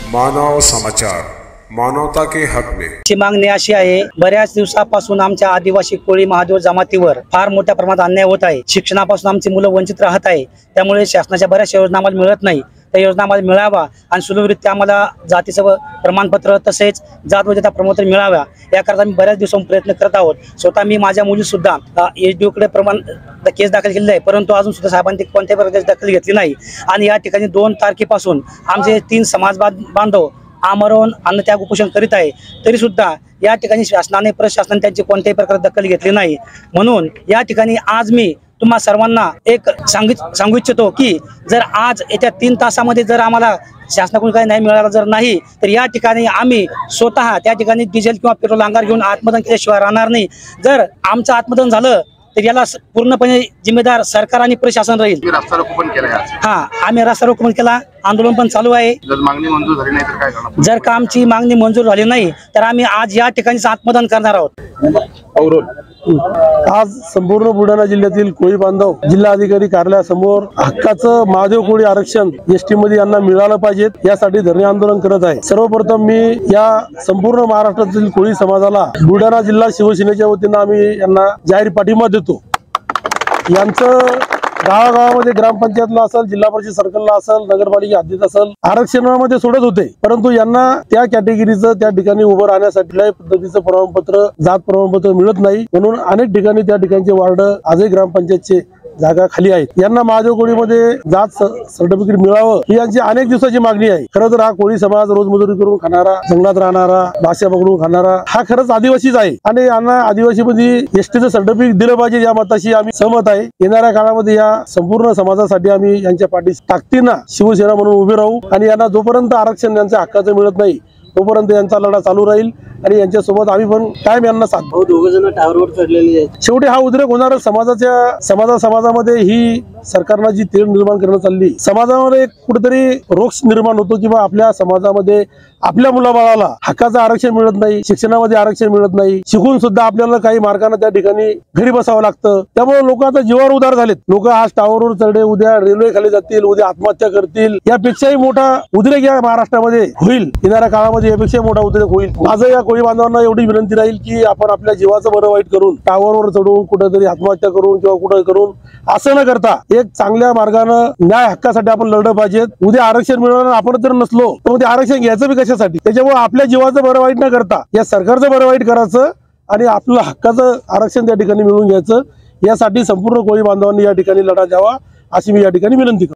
मानव समाचार, मानवता के हक में। ची मागणी अशी आहे, बऱ्याच दिवसापासून आमच्या आदिवासी कोळी महादेव जमातीवर फार मोठ्या प्रमाणात अन्याय होत आहे। शिक्षणापासून आमची मुलं वंचित राहत आहे। त्यामुळे शासनाच्या बऱ्याच योजना आम्हाला मिळत नाही। त्या योजना आम्हाला मिळावा आणि सुलभरित्या आम्हाला जातीचं प्रमाणपत्र तसेच जात वैधता प्रमाणपत्र मिळावा याकरता आम्ही बऱ्याच दिवसांपासून प्रयत्न करत आहोत। स्वतः मी माझ्या मुली सुद्धा एसडीओ कडे केस दाखल केलेली आहे, परंतु अजून सुद्धा साहेबांनी कोणत्याही प्रकारची दखल घेतली नाही। आणि या ठिकाणी 2 तारखेपासून आमचे 3 समाज बांधव आमरण अन्नत्याग उपोषण करीत आहे, तरी सुद्धा या ठिकाणी शासनाने प्रशासनाने त्यांची कोणत्याही प्रकारे दखल घेतली नाही। म्हणून या ठिकाणी आज मी तुम्हा सर्वांना एक सांगू इच्छितो की जर आज येत्या 3 तासामध्ये जर आम्हाला शासनाकडून काही नाही मिळाला जर नाही, तर या ठिकाणी आम्ही स्वतः त्या ठिकाणी डिझेल किंवा पेट्रोल अंगार घेऊन आत्मदहन केल्याशिवाय राहणार नाही। जर आमचं आत्मदहन झालं तर याला पूर्णपणे जिम्मेदार सरकार आणि प्रशासन राहील। रस्ता रोको पण केला आहे। आम्ही रस्ता रोको पण केला, आंदोलन पण चालू आहे। जर मागणी मंजूर झाली नाही तर काय करणार? जर का आमची मागणी मंजूर झाली नाही तर आम्ही आज या ठिकाणीच आत्मदहन करणार आहोत। आज संपूर्ण बुलढाणा जिल्ह्यातील कोळी बांधव जिल्हा अधिकारी कार्यालयासमोर हक्काचं महादेव कोळी आरक्षण एसटी मध्ये यांना मिळालं पाहिजे यासाठी धरणे आंदोलन करत आहे। सर्वप्रथम मी या संपूर्ण महाराष्ट्रातील कोळी समाजाला बुलढाणा जिल्हा शिवसेनेच्या वतीनं आम्ही यांना जाहीर पाठिंबा देतो। यांचं गावागावामध्ये ग्रामपंचायतला असेल, जिल्हा परिषद सर्कलला असेल, नगरपालिका हद्दीत असेल आरक्षणामध्ये सोडत होते, परंतु यांना त्या कॅटेगरीचं त्या ठिकाणी उभं राहण्यासाठी कुठल्याही पद्धतीचं प्रमाणपत्र, जात प्रमाणपत्र मिळत नाही। म्हणून अनेक ठिकाणी त्या ठिकाणचे वार्ड आजही ग्रामपंचायतचे जागा खाली आहेत। यांना महादेव कोळीमध्ये जात सर्टिफिकेट मिळावं ही यांची अनेक दिवसाची मागणी आहे। खरं तर हा कोळी समाज रोजमजुरी करून खाणारा, जंगलात राहणारा, भाषा पकडून खाणारा हा खरंच आदिवासीच आहे आणि यांना आदिवासीमध्ये एसटीचं सर्टिफिकेट दिलं पाहिजे या मताशी आम्ही सहमत आहे। येणाऱ्या काळामध्ये या संपूर्ण समाजासाठी आम्ही यांच्या पाठीशी ताकदीनं शिवसेना म्हणून उभे राहू आणि यांना जोपर्यंत आरक्षण यांच्या हक्काचं मिळत नाही तोपर्यंत यांचा लढा चालू राहील आणि यांच्यासोबत आम्ही पण कायम यांना साथ देऊ। दोघजण टावरवर चढलेली आहेत। शेवटी हा उद्रेक होणार समाजामध्ये ही सरकारनं जी तेढ निर्माण करणं चालली, समाजामध्ये कुठेतरी रोष निर्माण होतो किंवा आपल्या समाजामध्ये आपल्या मुलाबाळाला हक्काचं आरक्षण मिळत नाही, शिक्षणामध्ये आरक्षण मिळत नाही, शिकून सुद्धा आपल्याला काही मार्गाने त्या ठिकाणी घरी बसावं लागतं। त्यामुळे लोक आता जीवावर उदार झालेत। लोक आज टावरवर चढले, उद्या रेल्वे खाली जातील, उद्या आत्महत्या करतील। यापेक्षाही मोठा उद्रेक या महाराष्ट्रामध्ये होईल, येणाऱ्या काळामध्ये यापेक्षा मोठा उद्रेक होईल। माझं या कोळी बांधवांना एवढी विनंती राहील की आपण आपल्या जीवाचं बरं वाईट करून टावरवर चढून कुठेतरी आत्महत्या करून किंवा कुठे करून असं न करता एक चांगल्या मार्गानं न्याय हक्कासाठी आपण लढलं पाहिजे। उद्या आरक्षण मिळवणार आपण जर नसलो तर मग आरक्षण घ्यायचं बी कशासाठी? त्याच्यामुळे आपल्या जीवाचं बरं वाईट न करता या सरकारचं बरं वाईट करायचं आणि आपलं हक्काचं आरक्षण त्या ठिकाणी मिळवून घ्यायचं। यासाठी संपूर्ण कोळी बांधवांनी या ठिकाणी लढा द्यावा अशी मी या ठिकाणी विनंती करतो।